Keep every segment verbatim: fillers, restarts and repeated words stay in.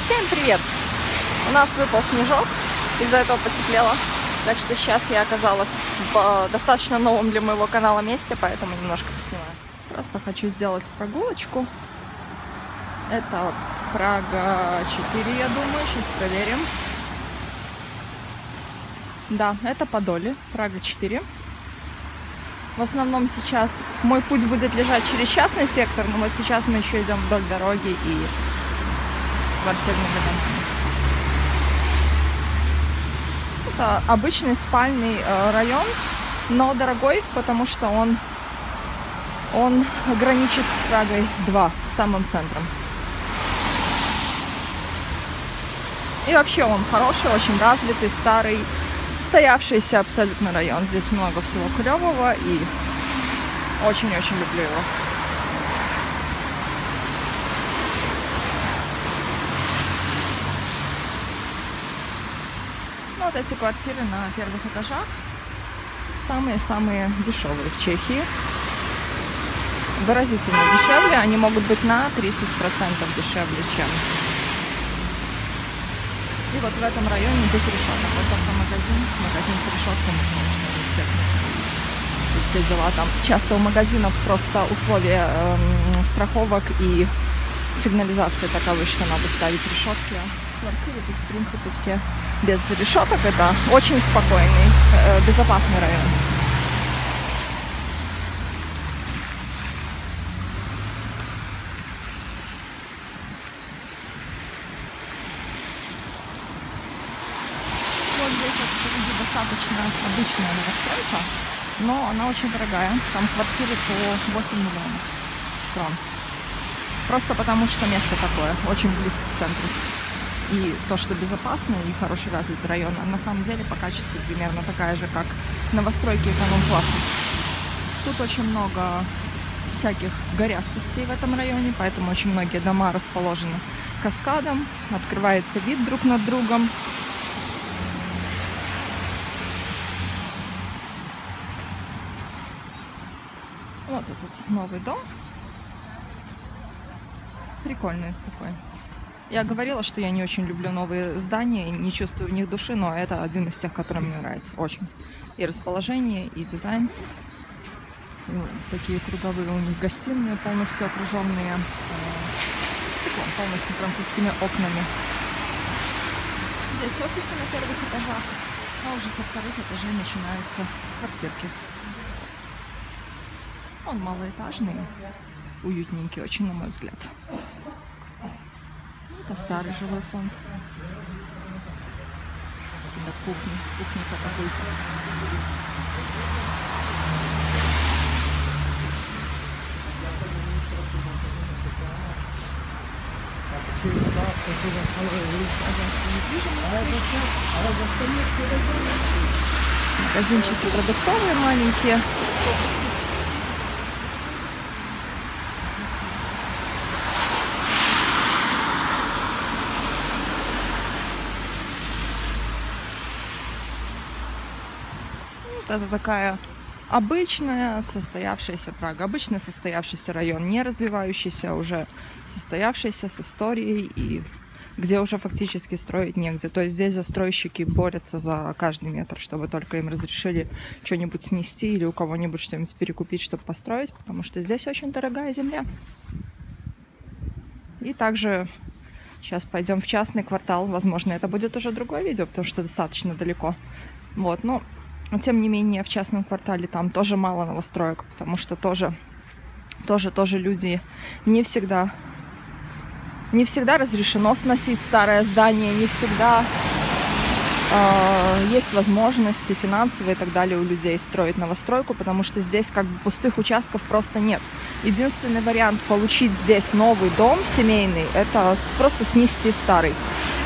Всем привет! У нас выпал снежок, из-за этого потеплело. Так что сейчас я оказалась в достаточно новом для моего канала месте, поэтому немножко поснимаю. Просто хочу сделать прогулочку. Это Прага четыре, я думаю. Сейчас проверим. Да, это Подоле, Прага четыре. В основном сейчас мой путь будет лежать через частный сектор, но вот сейчас мы еще идем вдоль дороги и с квартирными домами. Это обычный спальный э, район, но дорогой, потому что он, он граничит с Прагой два, с самым центром. И вообще он хороший, очень развитый, старый, состоявшийся абсолютно район. Здесь много всего клевого и очень-очень люблю его. Ну, вот эти квартиры на первых этажах самые-самые дешевые в Чехии. Выразительно дешевле. Они могут быть на тридцать процентов дешевле, чем... И вот в этом районе без решеток. Вот только магазин, магазин с решетками, конечно, и все дела там. Часто у магазинов просто условия э, страховок и сигнализации таковы, что надо ставить решетки. Квартиры тут, в принципе, все без решеток. Это очень спокойный, э, безопасный район. Здесь вот впереди достаточно обычная новостройка, но она очень дорогая. Там квартиры по восемь миллионов крон. Просто потому что место такое, очень близко к центру. И то, что безопасно и хороший развитый район, а на самом деле по качеству примерно такая же, как новостройки эконом-класса. Тут очень много всяких горястостей в этом районе, поэтому очень многие дома расположены каскадом, открывается вид друг над другом. Вот этот новый дом. Прикольный такой. Я говорила, что я не очень люблю новые здания, не чувствую в них души, но это один из тех, который мне нравится очень. И расположение, и дизайн. И такие круговые у них гостиные, полностью окруженные э, стеклом, полностью французскими окнами. Здесь офисы на первых этажах, а уже со вторых этажей начинаются квартирки. Он малоэтажный, уютненький очень, на мой взгляд. Это старый жилой фонд. Это кухня, кухня-катапульта. Магазинчики продуктовые маленькие. Это такая обычная состоявшаяся Прага, обычно состоявшийся район, не развивающийся, а уже состоявшийся с историей и где уже фактически строить негде. То есть здесь застройщики борются за каждый метр, чтобы только им разрешили что-нибудь снести или у кого-нибудь что-нибудь перекупить, чтобы построить, потому что здесь очень дорогая земля. И также сейчас пойдем в частный квартал. Возможно, это будет уже другое видео, потому что достаточно далеко. Вот, но тем не менее, в частном квартале там тоже мало новостроек, потому что тоже, тоже, тоже люди не всегда, не всегда разрешено сносить старое здание, не всегда э, есть возможности финансовые и так далее у людей строить новостройку, потому что здесь как бы пустых участков просто нет. Единственный вариант получить здесь новый дом семейный – это просто снести старый.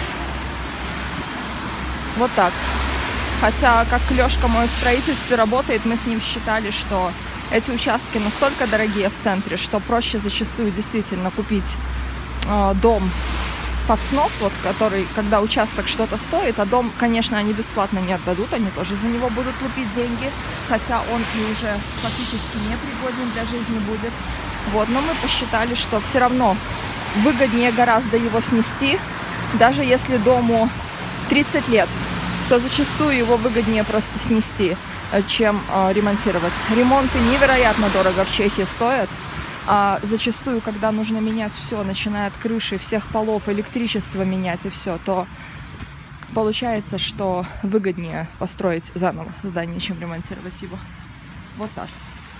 Вот так. Хотя, как Лёшка мой в строительстве работает, мы с ним считали, что эти участки настолько дорогие в центре, что проще зачастую действительно купить э, дом под снос, вот, который, когда участок что-то стоит, а дом, конечно, они бесплатно не отдадут, они тоже за него будут лупить деньги, хотя он и уже фактически непригоден для жизни будет. Вот, но мы посчитали, что все равно выгоднее гораздо его снести, Даже если дому тридцать лет, то зачастую его выгоднее просто снести, чем э, ремонтировать. Ремонты невероятно дорого в Чехии стоят. А зачастую, когда нужно менять все, начиная от крыши, всех полов, электричество менять и все, то получается, что выгоднее построить заново здание, чем ремонтировать его. Вот так.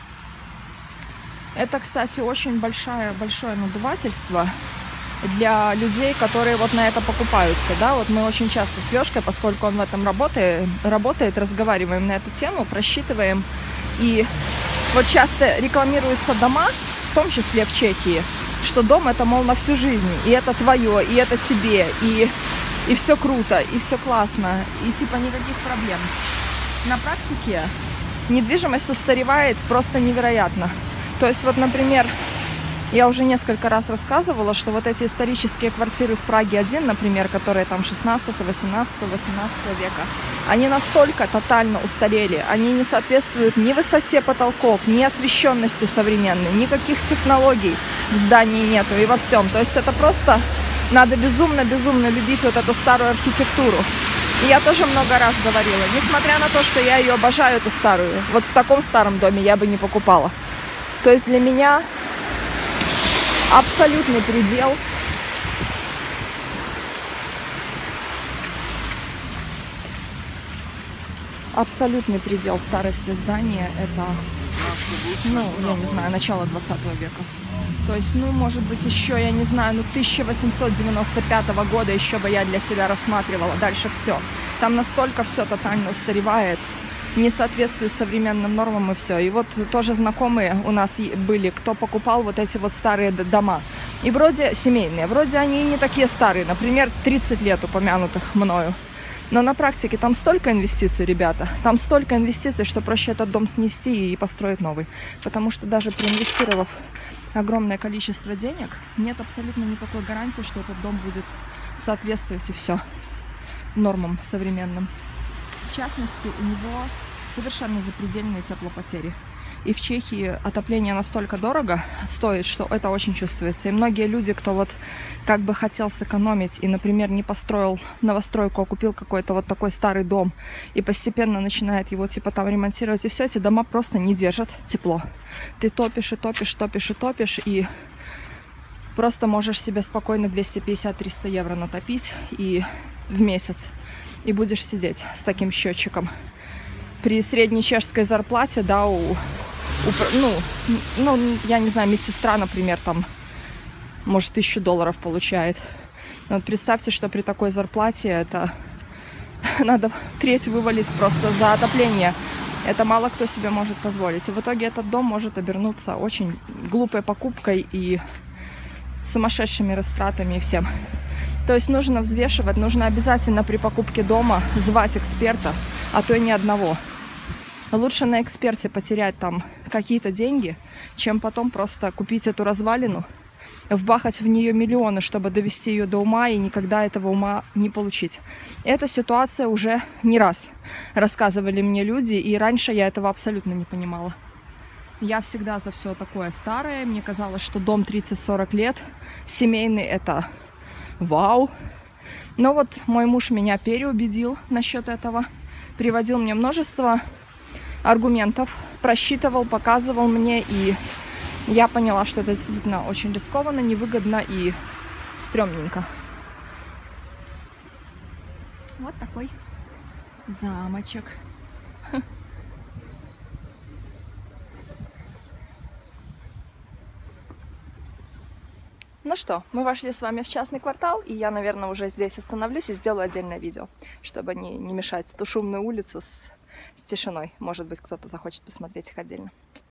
Это, кстати, очень большое, большое надувательство для людей, которые вот на это покупаются, да, вот мы очень часто с Лёшкой, поскольку он в этом работает, работает, разговариваем на эту тему, просчитываем, и вот часто рекламируются дома, в том числе в Чехии, что дом это, мол, на всю жизнь, и это твое, и это тебе, и, и все круто, и все классно, и типа никаких проблем. На практике недвижимость устаревает просто невероятно. То есть вот, например, я уже несколько раз рассказывала, что вот эти исторические квартиры в Праге один, например, которые там шестнадцатого, восемнадцатого, восемнадцатого века, они настолько тотально устарели, они не соответствуют ни высоте потолков, ни освещенности современной, никаких технологий в здании нету и во всем. То есть это просто надо безумно-безумно любить вот эту старую архитектуру. И я тоже много раз говорила, несмотря на то, что я ее обожаю, эту старую, вот в таком старом доме я бы не покупала. То есть для меня абсолютный предел абсолютный предел старости здания это, ну, я не знаю, начало двадцатого века. То есть, ну, может быть, еще, я не знаю, ну, тысяча восемьсот девяносто пятого года еще бы я для себя рассматривала. Дальше все. Там настолько все тотально устаревает, не соответствует современным нормам и все. И вот тоже знакомые у нас были, кто покупал вот эти вот старые дома. И вроде семейные, вроде они не такие старые, например, тридцать лет упомянутых мною. Но на практике там столько инвестиций, ребята, там столько инвестиций, что проще этот дом снести и построить новый. Потому что даже проинвестировав огромное количество денег, нет абсолютно никакой гарантии, что этот дом будет соответствовать и все нормам современным. В частности, у него совершенно запредельные теплопотери. И в Чехии отопление настолько дорого стоит, что это очень чувствуется. И многие люди, кто вот как бы хотел сэкономить и, например, не построил новостройку, а купил какой-то вот такой старый дом и постепенно начинает его типа там ремонтировать, и все, эти дома просто не держат тепло. Ты топишь и топишь, топишь и топишь, и просто можешь себе спокойно двести пятьдесят - триста евро натопить и в месяц. И будешь сидеть с таким счетчиком. При средней чешской зарплате, да, у, у ну, ну, я не знаю, медсестра, например, там, может, тысячу долларов получает. Но вот представьте, что при такой зарплате это надо треть вывалить просто за отопление. Это мало кто себе может позволить. И в итоге этот дом может обернуться очень глупой покупкой и сумасшедшими растратами и всем. То есть нужно взвешивать, нужно обязательно при покупке дома звать эксперта, а то и ни одного. Лучше на эксперте потерять там какие-то деньги, чем потом просто купить эту развалину, вбахать в нее миллионы, чтобы довести ее до ума и никогда этого ума не получить. Эта ситуация уже не раз рассказывали мне люди, и раньше я этого абсолютно не понимала. Я всегда за все такое старое, мне казалось, что дом тридцать-сорок лет, семейный это... Вау! Но вот мой муж меня переубедил насчет этого, приводил мне множество аргументов, просчитывал, показывал мне, и я поняла, что это действительно очень рискованно, невыгодно и стрёмненько. Вот такой замочек. Ну что, мы вошли с вами в частный квартал, и я, наверное, уже здесь остановлюсь и сделаю отдельное видео, чтобы не, не мешать ту шумную улицу с, с тишиной. Может быть, кто-то захочет посмотреть их отдельно.